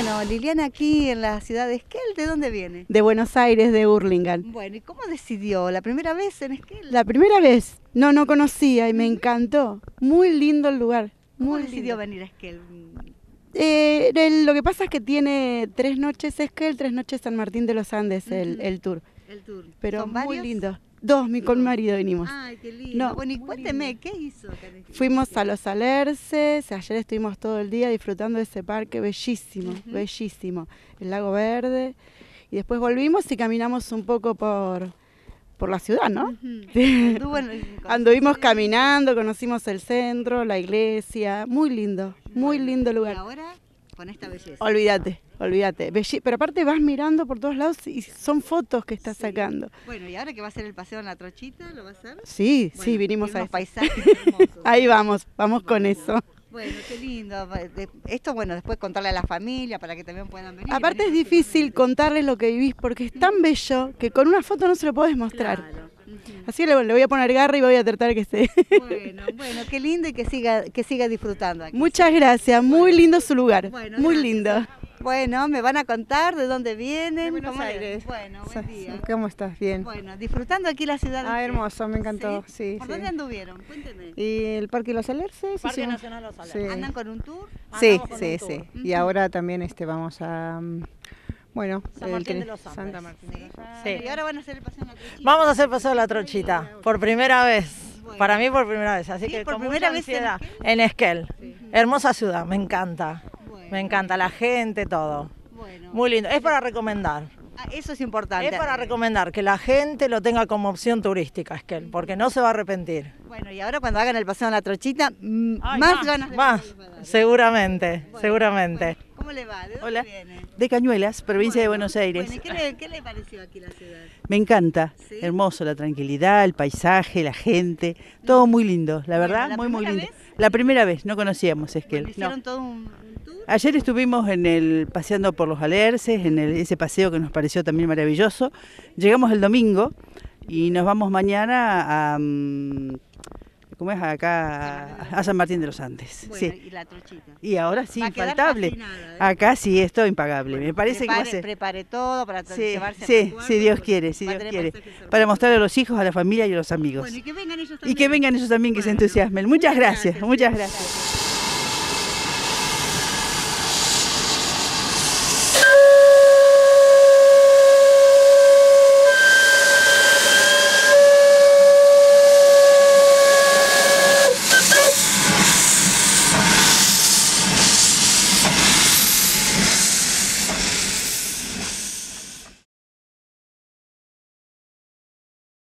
Bueno, Liliana, aquí en la ciudad de Esquel, ¿de dónde viene? De Buenos Aires, de Hurlingham. Bueno, ¿y cómo decidió? ¿La primera vez en Esquel? La primera vez, no conocía y me encantó. Muy lindo el lugar. ¿Cómo Muy decidió lindo. venir a Esquel? Lo que pasa es que tiene 3 noches Esquel, 3 noches San Martín de los Andes, el tour. El tour. Pero ¿Son muy varios? lindo. Con mi marido vinimos. Ay, qué lindo. No, Bueno, y muy cuénteme, lindo. ¿qué hizo acá en Esquel? Fuimos a los Alerces, ayer estuvimos todo el día disfrutando de ese parque bellísimo, bellísimo. El lago verde. Y después volvimos y caminamos un poco por la ciudad, ¿no? Anduvimos caminando, conocimos el centro, la iglesia, muy lindo lugar. Y ahora, con esta belleza. Olvídate. Pero aparte vas mirando por todos lados y son fotos que estás sacando. Bueno, ¿y ahora que va a ser el paseo en la Trochita? ¿Lo va a hacer? Sí, Bueno, sí, vinimos a unos eso. paisajes hermosos. Ahí vamos con eso. Bueno, qué lindo. Esto, bueno, después contarle a la familia para que también puedan venir. Aparte es difícil contarles lo que vivís porque es tan bello que con una foto no se lo podés mostrar. Claro. Así que le voy a poner garra y voy a tratar que se... Bueno, qué lindo y que siga disfrutando aquí. Muchas gracias, muy lindo su lugar, Bueno, muy gracias. lindo. Bueno, me van a contar de dónde vienen. De Buenos ¿Cómo les- Aires. Bueno, buen día. ¿Cómo estás? Bien. Bueno, disfrutando aquí la ciudad. de Esquel. Hermoso, me encantó. Sí, ¿Por sí. dónde anduvieron? Cuénteme. Y el Parque Los Alerces. Parque hicimos- Nacional Los Alerces. Sí. ¿Andan con un tour? Sí, Andamos con sí, un sí. tour. Y ahora también vamos a, bueno, San Martín de los Andes. Santa Martín de los Andes. Sí. Y ahora van a hacer el paseo en la Trochita. Vamos a hacer paseo de la Trochita, por primera vez. Bueno. Para mí por primera vez, así Sí, que por con primera mucha vez en ansiedad. En Esquel. Hermosa ciudad, me encanta. Bueno. Me encanta la gente, todo. Bueno. Muy lindo. Es para recomendar. Eso es importante. Es para recomendar que la gente lo tenga como opción turística, Esquel, porque no se va a arrepentir. Bueno, y ahora cuando hagan el paseo en la Trochita, Ay, más ganas de Más, volver a dar. seguramente, Bueno, seguramente. bueno, ¿cómo le va? ¿De dónde Hola. viene? De Cañuelas, provincia de Bueno, Buenos Aires. Bueno, ¿y qué le pareció aquí la ciudad? Me encanta, ¿Sí? hermoso, la tranquilidad, el paisaje, la gente, todo muy lindo, la verdad, ¿la muy primera lindo. vez? La primera vez, no conocíamos Esquel. Bueno, no. ¿hicieron todo un tour? Ayer estuvimos paseando por los Alerces, ese paseo que nos pareció también maravilloso. Llegamos el domingo y nos vamos mañana a, ¿cómo es? Acá, a San Martín de los Andes. Bueno, Sí. y la Trochita. Y ahora sí, Va a quedar infaltable. fascinada, ¿eh? Acá sí, esto impagable. Me parece que va a ser... Prepare todo para Sí, llevarse sí, recuerdos, si Dios porque quiere, si va a Dios tener quiere. paisajes hermosos. Para mostrarle a los hijos, a la familia y a los amigos. Bueno, y que vengan ellos Y también. que vengan ellos también, que se Bueno, entusiasmen. Muchas gracias, muchas sí, gracias.